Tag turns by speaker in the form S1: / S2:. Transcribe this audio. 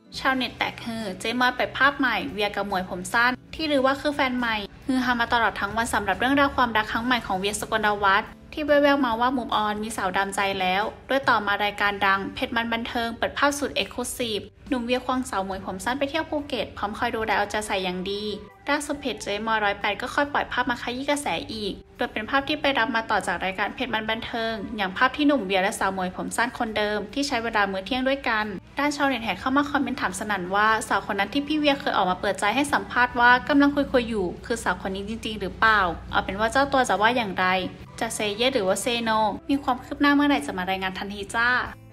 S1: ชาวเน็ตแตกฮือเจมอยเปิดภาพใหม่เวียกับหมวยผมสั้นที่ลือว่าคือแฟนใหม่ฮือฮามาตลอดทั้งวันสำหรับเรื่องราวความรักครั้งใหม่ของเวียสกลวัฒน์ที่แว่วๆมาว่ามุมออนมีสาวดำใจแล้วด้วยต่อมารายการดังเพจมันบันเทิงเปิดภาพสุดเอ็กซ์คลูซีฟหนุ่มเวียควงสาวหมวยผมสั้นไปเที่ยวภูเก็ตพร้อมคอยดูแลเอาใจใส่อย่างดีล่าสุดเพจเจมอย108ก็ค่อยปล่อยภาพมาขยี้กระแสอีกโดยเป็นภาพที่ไปรับมาต่อจากรายการเพจมันบันเทิงอย่างภาพที่หนุ่มเวียและสาวหมวยผมสั้นคนเดิมที่ใช้เวลามื้อเที่ยงด้วยกันด้านชาวเน็ตแห่เข้ามาคอมเมนต์ถามสนั่นว่าสาวคนนั้นที่พี่เวียเคยออกมาเปิดใจให้สัมภาษณ์ว่ากำลังคุยอยู่คือสาวคนนี้จริงๆหรือเปล่าเอาเป็นว่าเจ้าตัวจะว่าอย่างไรจะเซเยสหรือว่าเซโนมีความคืบหน้าเมื่อไหร่จะมารายงานทันทีจ้า